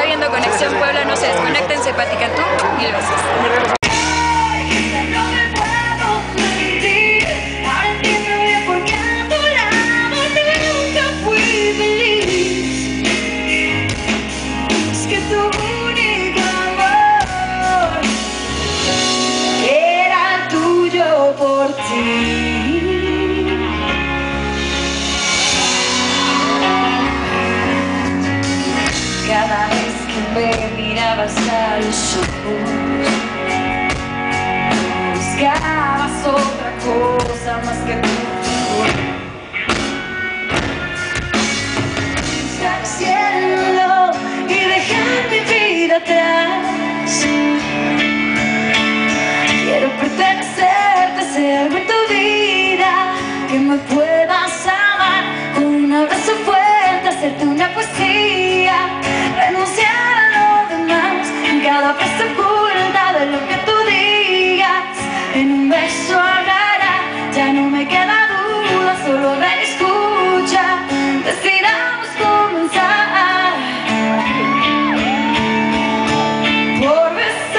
está viendo Conexión Puebla, no se desconecten, soy Pati Cantú, mil besos. Cada vez que me mirabas a los ojos, buscabas otra cosa más que tu figura. Buscar el cielo y dejar mi vida atrás. Quiero pertenecerte, ser algo en tu vida, que me puedas amar con un abrazo fuerte, hacerte una poesía, renunciar a lo demás, en cada frase oculta de lo que tú digas, en un beso hablará, ya no me queda duda, solo ven y escucha, decidamos comenzar por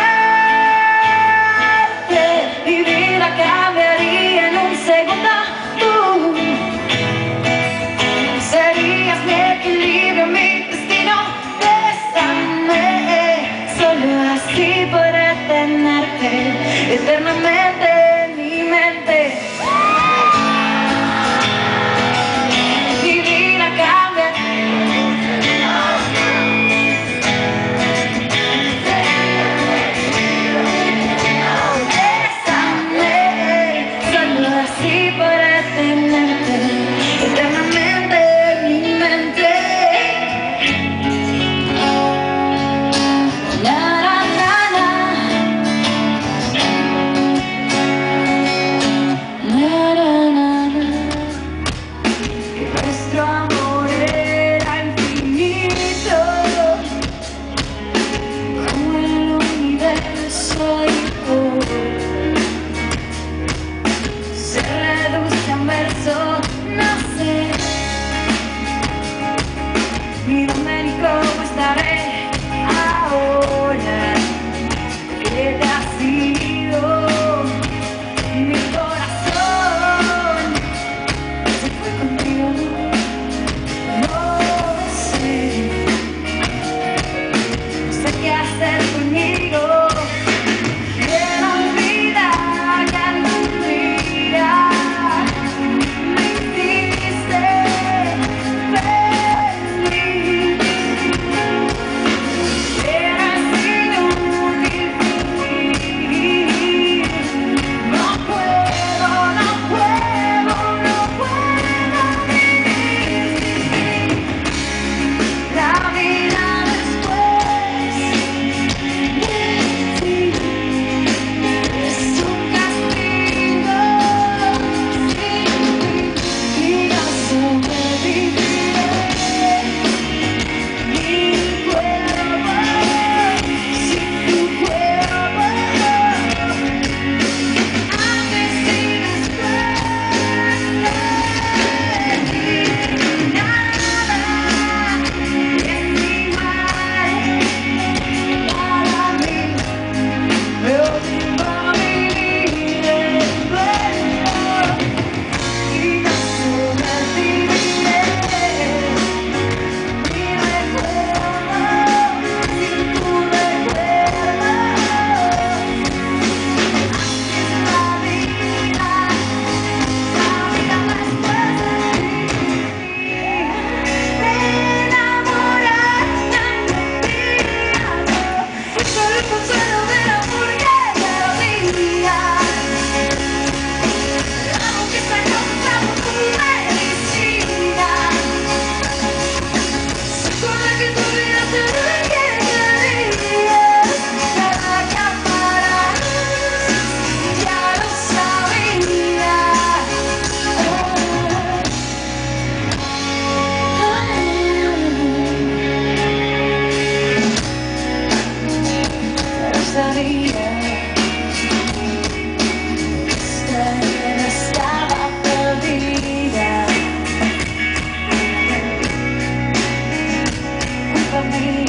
besarte, mi vida cambiaría en un segundo, serías mi equilibrio, mi destino. Solo así podré tenerte eternamente en mi mente. Mi vida cambia. Bésame, solo así podré tenerte eternamente en mi mente. Nuestro amor era infinito, como el universo y todo se reduce a un verso, no sé ni dónde ni cómo estaré ahora que te has ido. Mi corazón se fue contigo, no sé qué hacer conmigo. Quiero olvidar que algún día me hiciste feliz. Eres inútil fingir. No puedo vivir la vida después de ti. Es un castigo sin ti y no sobreviviré. Mi cuerpo sin tu cuerpo, antes y después de ti, nada es igual para mí. Yo vivo vivir el duelo y no sobreviviré. Mi recuerdo sin tu recuerdo, así es la vida después de ti. Me enamoraste inmediato, fue solo el consuelo del amor que te olía. Aunque se encontraba tu medicina, recuerda que tu vida te lo que querías. Cada cámara ya lo sabía. Ya lo sabía. Estaba perdida. Culpa mía.